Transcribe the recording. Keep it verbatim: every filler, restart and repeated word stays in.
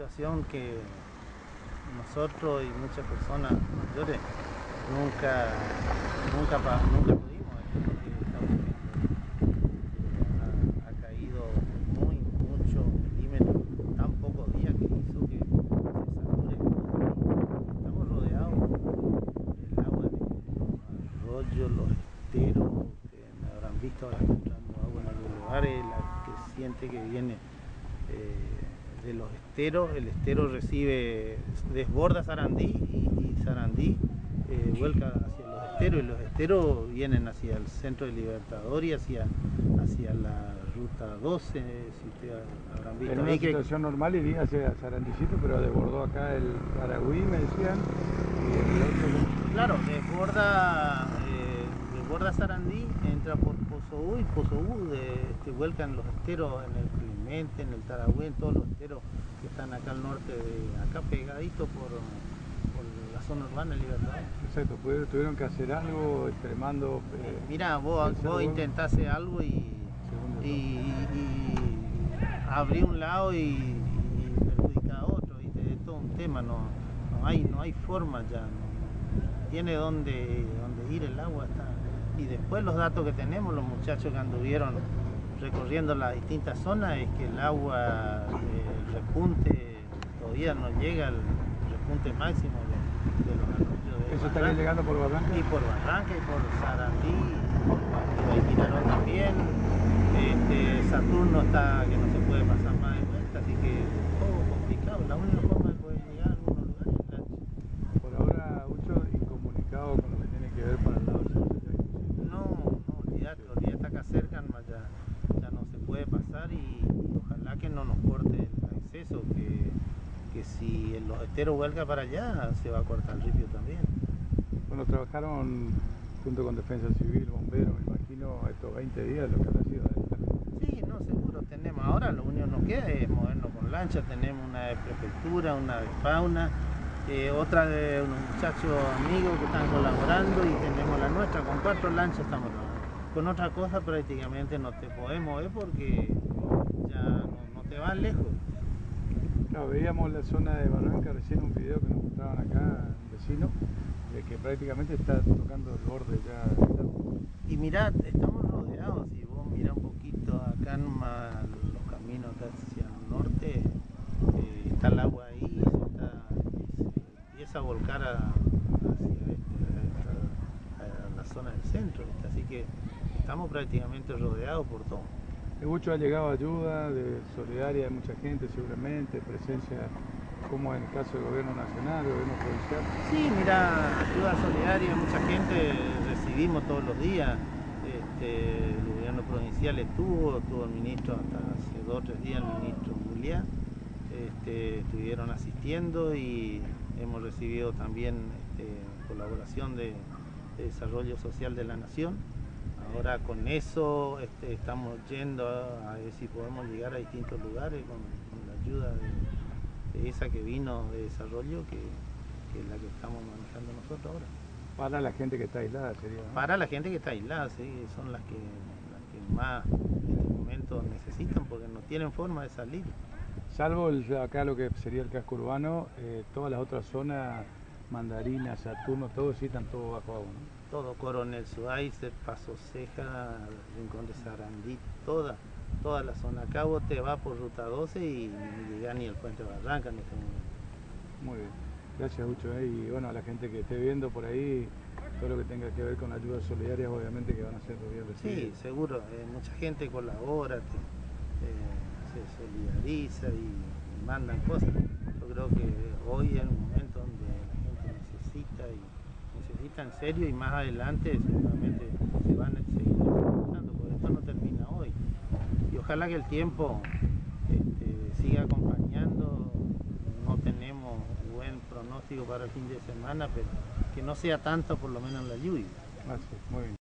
situación que nosotros y muchas personas mayores nunca, nunca, nunca pudimos, porque estamos viendo que ha, ha caído muy, mucho milímetros, tan pocos días que hizo que se sature todo. Estamos rodeados del agua de los arroyos, los esteros, que me habrán visto ahora entrando agua en algunos lugares, la creciente que viene eh, de los esteros. El estero recibe, desborda Sarandí y, y Sarandí eh, vuelca hacia los esteros, y los esteros vienen hacia el centro de Libertador y hacia, hacia la ruta doce, si ustedes habrán visto. En una ahí situación que, normal iría hacia Sarandicito, pero desbordó acá el Aragüí, me decían, y el otro... Claro, desborda, eh, desborda Sarandí, entra por Pozo U, y Pozo U de, este, vuelcan los esteros en el Clemente, en el Taragüí, en todos los esteros que están acá al norte, de acá pegadito por, por la zona urbana de Libertador. Exacto, tuvieron que hacer algo extremando... Eh, Mirá, vos, vos intentaste algo y, y, y abrí un lado y, y perjudica a otro, ¿viste? Es todo un tema, no, no, hay, no hay forma ya, no, tiene dónde, dónde ir el agua. Está. Y después los datos que tenemos, los muchachos que anduvieron recorriendo las distintas zonas, es que el agua, el repunte, todavía no llega al repunte máximo de, de los arroyos. ¿Eso estaría llegando por Barranca? Y por Barranca y por Sarandí, y por Guayquiraró también. Este, Saturno está que no se puede pasar más de vuelta, así que todo complicado. La única forma de poder llegar a algunos lugares es lancha. Por ahora, mucho incomunicado con lo que tiene que ver para el lado sur. No, no, olvídate, olvídate acá cerca, ya, ya no se puede pasar, y, y ojalá que no nos corte el acceso, que, que si el esteros vuelca para allá, se va a cortar el ripio también. Bueno, trabajaron junto con Defensa Civil, Bomberos, me imagino, estos veinte días lo que habrá sido. Sí, no, seguro tenemos. Ahora lo único que nos queda es movernos con lancha. Tenemos una de prefectura, una de fauna, eh, otra de unos muchachos amigos que están colaborando, y tenemos la nuestra. Con cuatro lanchas estamos trabajando. Con otra cosa prácticamente no te podés mover porque ya no, no te vas lejos. Claro, veíamos la zona de Barranca, recién un video que nos mostraban acá, un vecino, de que prácticamente está tocando el borde ya. Y mirá, estamos rodeados, si vos mirás un poquito acá en los caminos acá hacia el norte, eh, está el agua ahí, y se, está, y se empieza a volcar a, hacia este, a, a, a la zona del centro, ¿viste? Así que estamos prácticamente rodeados por todo. De mucho ha llegado ayuda de solidaria de mucha gente, seguramente, presencia como en el caso del gobierno nacional, del gobierno provincial. Sí, mira, ayuda solidaria, mucha gente recibimos todos los días. Este, el gobierno provincial estuvo, estuvo el ministro hasta hace dos o tres días, el ministro Julián, este, estuvieron asistiendo, y hemos recibido también este, colaboración de, de Desarrollo Social de la Nación. Ahora con eso este, estamos yendo a, a ver si podemos llegar a distintos lugares con, con la ayuda de, de esa que vino de desarrollo, que, que es la que estamos manejando nosotros ahora. Para la gente que está aislada sería, ¿no? Para la gente que está aislada, sí, son las que, las que más en este momento necesitan, porque no tienen forma de salir. Salvo el, acá lo que sería el casco urbano, eh, todas las otras zonas, Mandarina, Saturno, todo sí están todo bajo agua, ¿no? Todo, Coronel Suárez, Paso Ceja, Rincón de Sarandí, toda, toda la zona. Acá vos te vas por ruta doce y no llegás ni al puente Barranca en este momento. Muy bien, gracias Ucho, ¿eh? Y bueno, a la gente que esté viendo por ahí, todo lo que tenga que ver con ayudas solidarias, obviamente que van a ser bien recibidas. Sí, seguro, eh, mucha gente colabora, te, eh, se solidariza y, y mandan cosas. Yo creo que hoy es un momento donde la gente necesita, y necesita en serio, y más adelante seguramente se van a seguir necesitando, porque esto no termina hoy. Y ojalá que el tiempo este, siga acompañando. No tenemos buen pronóstico para el fin de semana, pero que no sea tanto, por lo menos la lluvia. Gracias, muy bien.